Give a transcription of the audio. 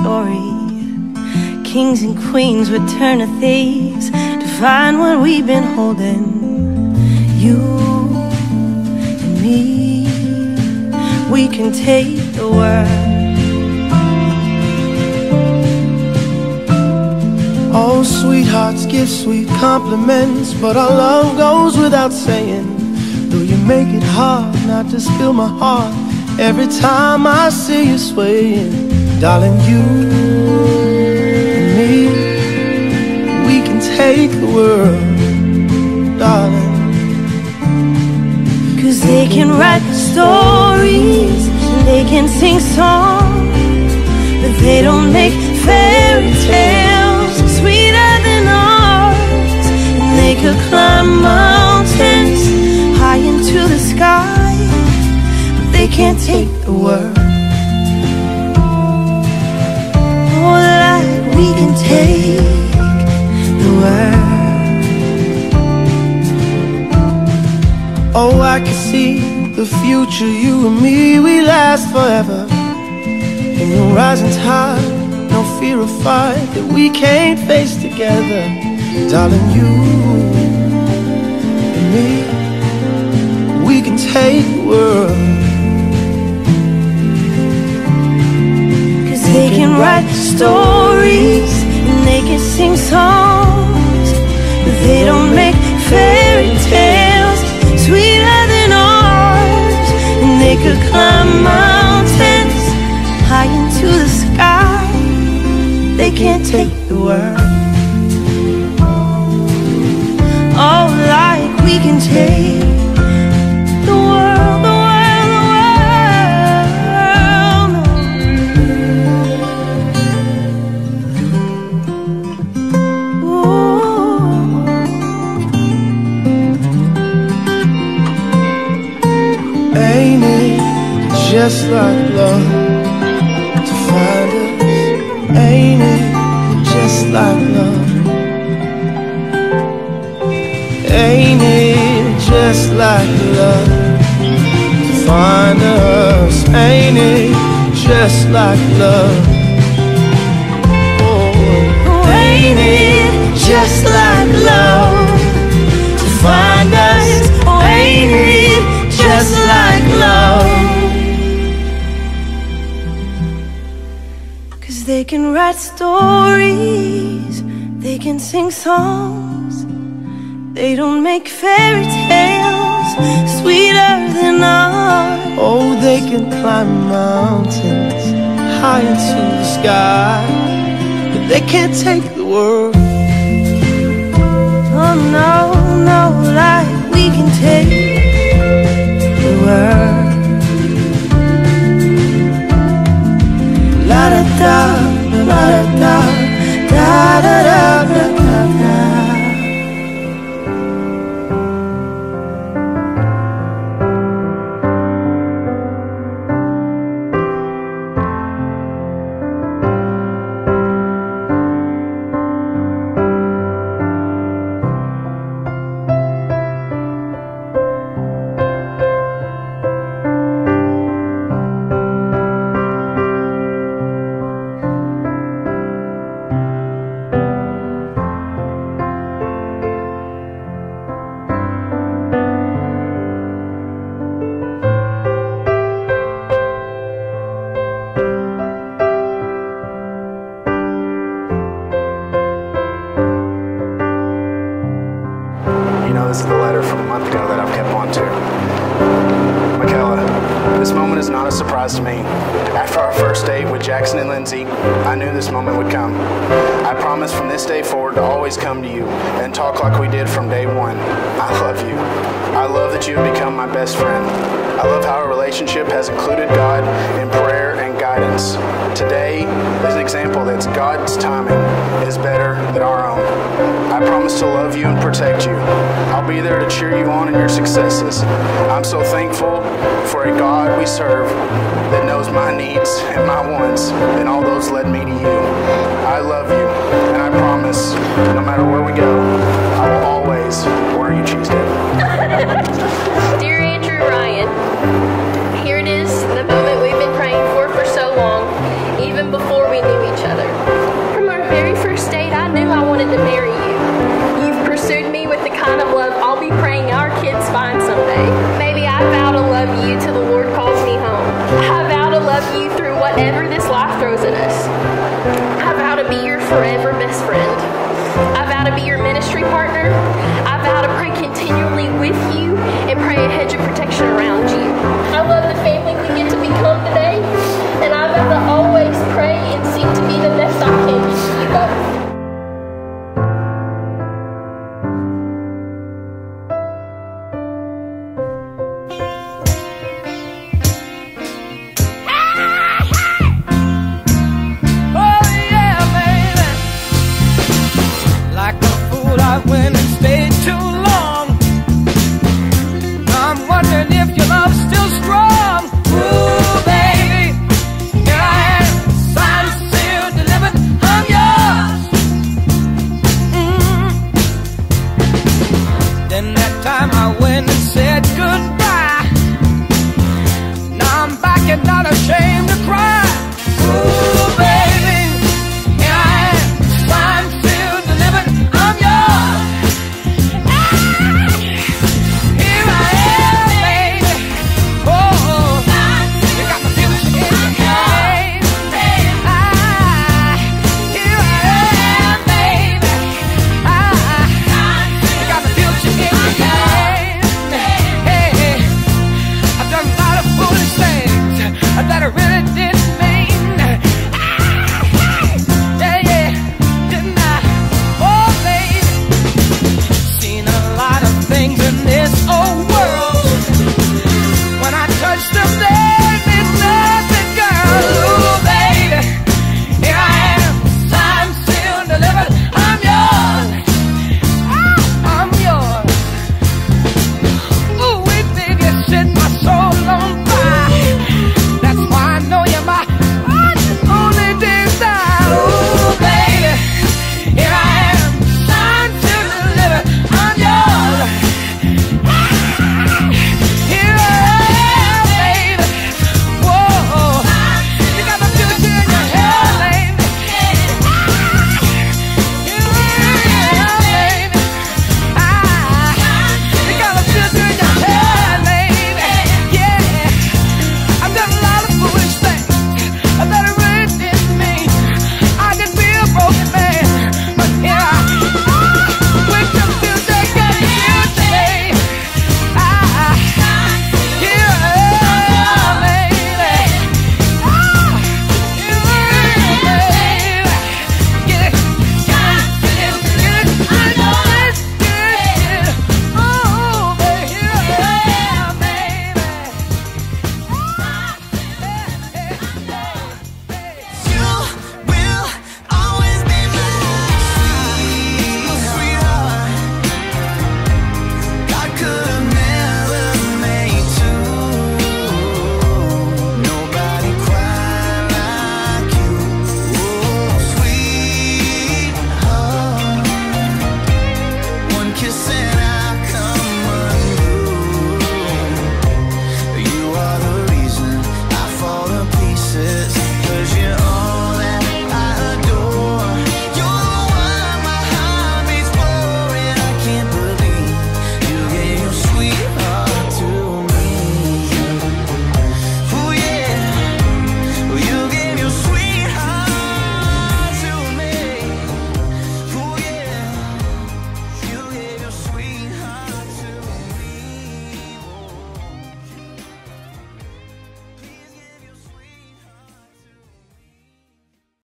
story. Kings and queens would turn to thieves to find what we've been holding. You and me, we can take the world. Oh, sweethearts give sweet compliments, but our love goes without saying. Though you make it hard not to spill my heart every time I see you swaying. Darling, you and me, we can take the world, darling. 'Cause they can write stories and they can sing songs, but they don't make fairy tales sweeter than ours. And they could climb mountains high into the sky, but they can't take the world. Oh, like we can take the world. Oh, I can see the future, you and me, we last forever. In the rising tide, no fear of fight that we can't face together. Darling, you and me, we can take the world. 'Cause they can write stories and they can sing songs, but they don't make fairy tales sweeter than ours. And they could climb mountains high into the sky, they can't take the world. Oh, like we can take the world, the world, the world. Ooh. Ain't it just like love to find us? Ain't it just like love? Ain't it just like love to find us? Ain't it just like love? Oh, Ain't it just like love to find us? Oh, ain't it just like love? 'Cause they can write stories, they can sing songs, they don't make fairy tales sweeter than ours. oh, they can climb mountains high into the sky, but they can't take the world. Oh no, no, like we can take the world. La da da, la da da, da da da da da da. This is the letter from a month ago that I've kept on to. Michaela, this moment is not a surprise to me. After our first date with Jackson and Lindsay, I knew this moment would come. I promise from this day forward to always come to you and talk like we did from day one. I love you. I love that you have become my best friend. I love how our relationship has included God in prayer and guidance. Today is an example that God's timing is better than our own. I promise to love you and protect you. I'll be there to cheer you on in your successes. I'm so thankful for a God we serve that knows my needs and my wants, and all those led me to you. I love you, and I promise, no matter where we go, I will always wear you cheese dip. Dear Andrew Ryan, here it is, the moment we've been praying for so long, even before we knew each forever best friend. I vow to be your ministry partner. I vow to pray continually with you and pray a hedge of protection around you. I love the family we get to become today, and I vow to always pray and seek to be the best I can for you both. Went and stayed too long.